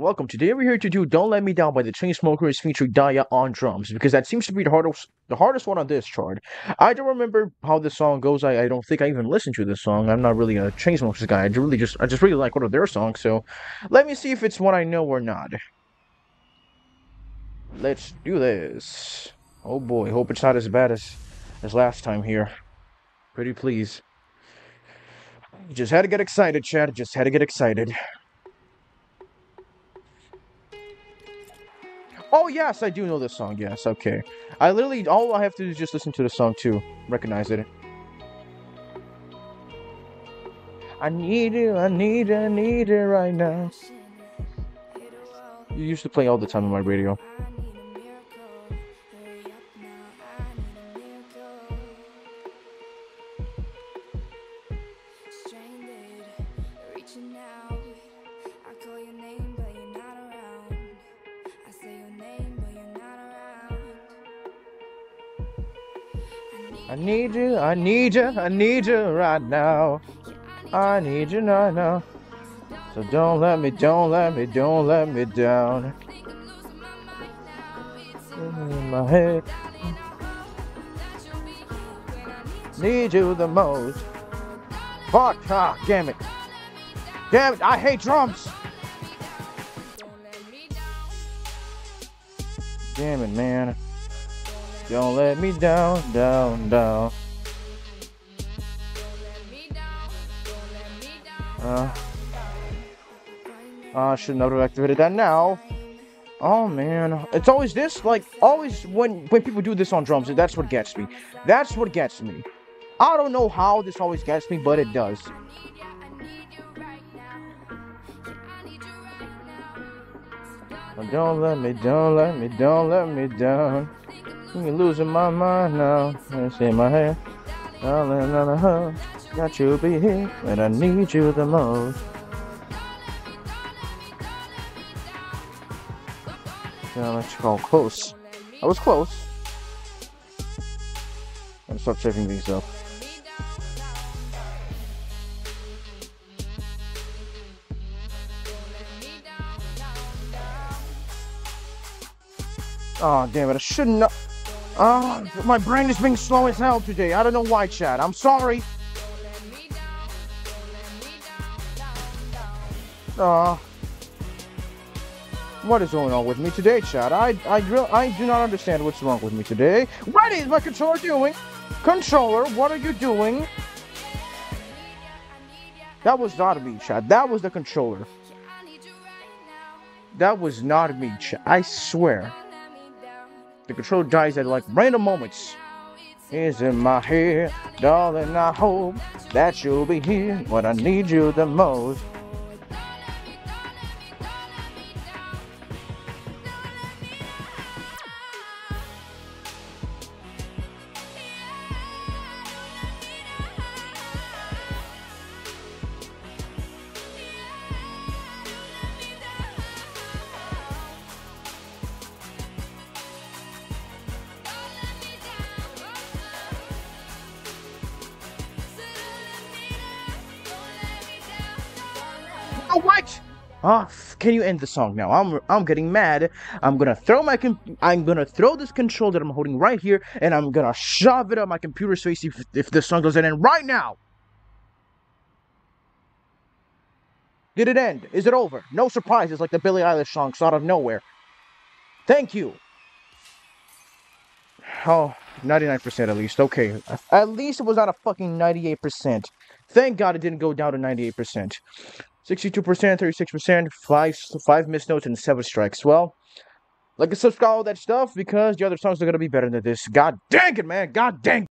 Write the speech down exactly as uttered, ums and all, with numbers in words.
welcome. Today we're here to do Don't Let Me Down by the Chainsmokers featuring Daya on drums, because that seems to be the hardest the hardest one on this chart. I don't remember how this song goes. I, I don't think I even listened to this song. I'm not really a Chainsmokers guy. I really just I just really like one of their songs, so let me see if it's one I know or not. Let's do this. Oh boy, hope it's not as bad as as last time here. Pretty please. Just had to get excited, Chad. Just had to get excited. Oh, yes, I do know this song. Yes, okay. I literally, all I have to do is just listen to the song to recognize it. I need you, I need you, I need you right now. You used to play all the time on my radio. I need you, I need you, I need you right now. I need you right now. So don't let me, don't let me, don't let me down. In my head. Need you the most. Fuck, ah, damn it. Damn it, I hate drums. Damn it, man. Don't let me down, down, down. Uh, I should not have activated that now. Oh man, it's always this, like, always when when people do this on drums, that's what gets me. That's what gets me. I don't know how this always gets me, but it does. Don't let me, don't let me, don't let me down. I'm losing my mind now. It's in my head. That you'll be here when I need you the most. Yeah, let's call close. I was close. I'm start checking these up. Oh damn it! I shouldn't know. Oh, my brain is being slow as hell today. I don't know why, Chad. I'm sorry. Uh, what is going on with me today, Chad? I I I do not understand what's wrong with me today. What is my controller doing? Controller, what are you doing? That was not me, Chad. That was the controller. That was not me, Chad. I swear. The control dies at like random moments. Is in my head, darling. I hope that you'll be here when I need you the most. Oh, what? Oh, can you end the song now? I'm I'm getting mad. I'm gonna throw my com I'm gonna throw this control that I'm holding right here, and I'm gonna shove it up my computer's face if if this song doesn't end right now. Did it end? Is it over? No surprises like the Billie Eilish song out of nowhere. Thank you. Oh, ninety-nine percent at least. Okay. At least it was not a fucking ninety-eight percent. Thank God it didn't go down to ninety-eight percent. sixty-two percent, thirty-six percent, five, five missed notes, and seven strikes. Well, like and subscribe, all that stuff, because the other songs are going to be better than this. God dang it, man. God dang it.